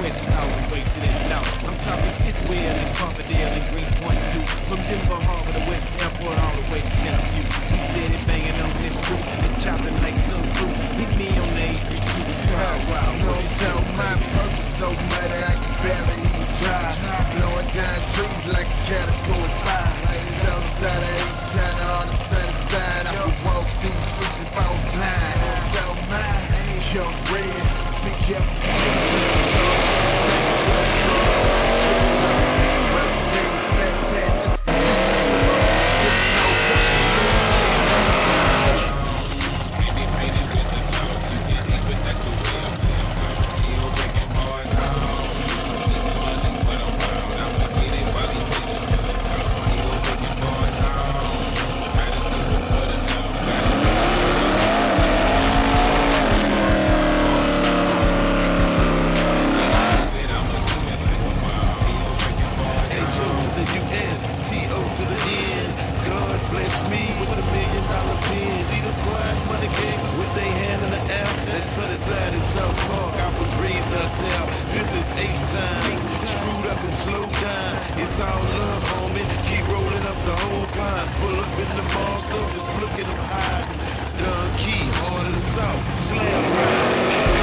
west all the way to the north. I'm talking Tidwell and Cloverdale and Greens Point too. From Denver Harbor to West Airport all the way to Channelview. We steady banging on this screw, it's chopping like kung fu. Hit me on the 832, it's wild. No tell my purpose so muddy I can barely even drive. Blowing down trees like a caterpillar fire. Southside of H-Town, all the sunny side. I could walk these streets if I was blind. Don't tell mine, young red, take you up the future. Stars in the tank, swear to God, shit's not me. Roger Davis, fat pat, this for you. It's a long, big coat, what's the news? Painted with the clouds, you get hit, but that's the way I play. I'm still breaking bars out. Keep the abundance, but I'm proud. I'ma get it while these haters jealous. I'm still breaking bars out. Gotta do it for the now. H-O to the U-S, T-O to the N. God bless me with $1 million pen. See the pride money gangs with their hand in the air. That sunny side in South Park, I was raised up there. This is H-time, screwed up and slowed down. It's all love, homie. Keep rolling up the whole pine. Pull up in the monster, just look at them hide. Dun Key, hard of the South, slab ride.